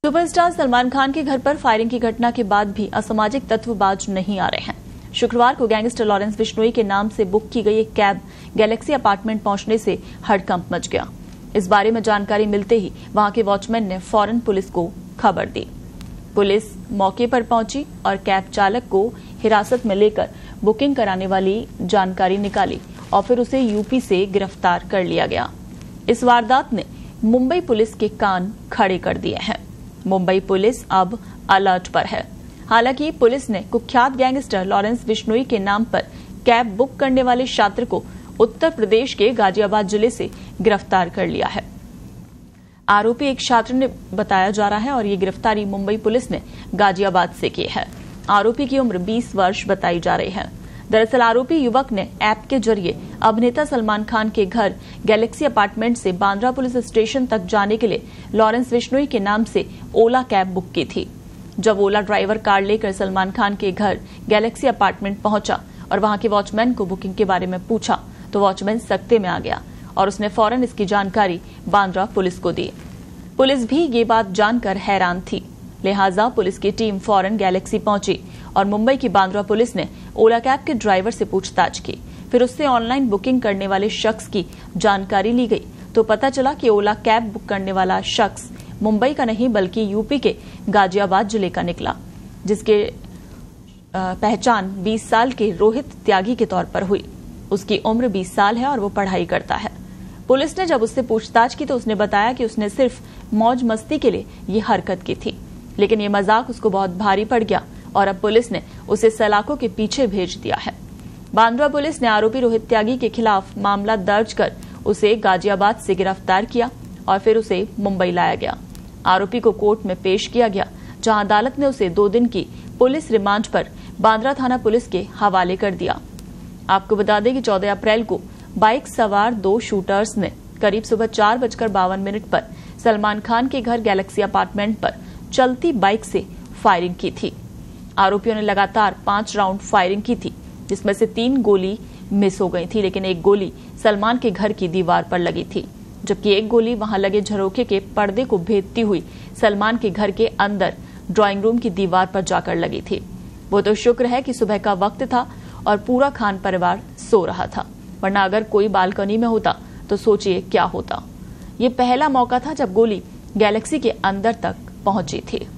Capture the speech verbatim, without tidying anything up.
Superstar Salman Khan के घर पर फायरिंग की घटना के बाद भी असामाजिक तत्व बाज नहीं आ रहे हैं। शुक्रवार को गैंगस्टर लॉरेंस बिश्नोई के नाम से बुक की गई एक कैब गैलेक्सी अपार्टमेंट पहुंचने से हड़कंप मच गया। इस बारे में जानकारी मिलते ही वहां के वॉचमैन ने फौरन पुलिस को खबर दी। पुलिस मौके पर पहुंची और कैब चालक को हिरासत में लेकर बुकिंग कराने वाली जानकारी निकाली और फिर उसे यूपी से गिरफ्तार कर लिया गया। इस वारदात ने मुंबई पुलिस के कान खड़े कर दिए हैं। मुंबई पुलिस अब अलर्ट पर है। हालांकि पुलिस ने कुख्यात गैंगस्टर लॉरेंस बिश्नोई के नाम पर कैब बुक करने वाले छात्र को उत्तर प्रदेश के गाजियाबाद जिले से गिरफ्तार कर लिया है। आरोपी एक छात्र ने बताया जा रहा है और ये गिरफ्तारी मुंबई पुलिस ने गाजियाबाद से की है। आरोपी की उम्र बीस वर्ष बताई जा रही है। दरअसल आरोपी युवक ने ऐप के जरिए अभिनेता सलमान खान के घर गैलेक्सी अपार्टमेंट से बांद्रा पुलिस स्टेशन तक जाने के लिए लॉरेंस बिश्नोई के नाम से ओला कैब बुक की थी। जब ओला ड्राइवर कार लेकर सलमान खान के घर गैलेक्सी अपार्टमेंट पहुंचा और वहां के वॉचमैन को बुकिंग के बारे में पूछा तो वॉचमैन सख्ते में आ गया और उसने फौरन इसकी जानकारी बांद्रा पुलिस को दी। पुलिस भी ये बात जानकर हैरान थी, लिहाजा पुलिस की टीम फौरन गैलेक्सी पहुंची और मुंबई की बांद्रा पुलिस ने ओला कैब के ड्राइवर से पूछताछ की। फिर उससे ऑनलाइन बुकिंग करने वाले शख्स की जानकारी ली गई तो पता चला कि ओला कैब बुक करने वाला शख्स मुंबई का नहीं बल्कि यूपी के गाजियाबाद जिले का निकला, जिसके पहचान बीस साल के रोहित त्यागी के तौर पर हुई। उसकी उम्र बीस साल है और वो पढ़ाई करता है। पुलिस ने जब उससे पूछताछ की तो उसने बताया कि उसने सिर्फ मौज मस्ती के लिए ये हरकत की थी, लेकिन ये मजाक उसको बहुत भारी पड़ गया और अब पुलिस ने उसे सलाखों के पीछे भेज दिया है। बांद्रा पुलिस ने आरोपी रोहित त्यागी के खिलाफ मामला दर्ज कर उसे गाजियाबाद से गिरफ्तार किया और फिर उसे मुंबई लाया गया। आरोपी को कोर्ट में पेश किया गया, जहां अदालत ने उसे दो दिन की पुलिस रिमांड पर बांद्रा थाना पुलिस के हवाले कर दिया। आपको बता दें कि चौदह अप्रैल को बाइक सवार दो शूटर्स ने करीब सुबह चार बजकर बावन मिनट पर सलमान खान के घर गैलेक्सी अपार्टमेंट पर चलती बाइक से फायरिंग की थी। आरोपियों ने लगातार पांच राउंड फायरिंग की थी, जिसमें से तीन गोली मिस हो गई थी, लेकिन एक गोली सलमान के घर की दीवार पर लगी थी, जबकि एक गोली वहां लगे झरोखे के पर्दे को भेदती हुई सलमान के घर के अंदर ड्राइंग रूम की दीवार पर जाकर लगी थी। वो तो शुक्र है कि सुबह का वक्त था और पूरा खान परिवार सो रहा था, वरना अगर कोई बालकनी में होता तो सोचिए क्या होता। ये पहला मौका था जब गोली गैलेक्सी के अंदर तक पहुंची थी।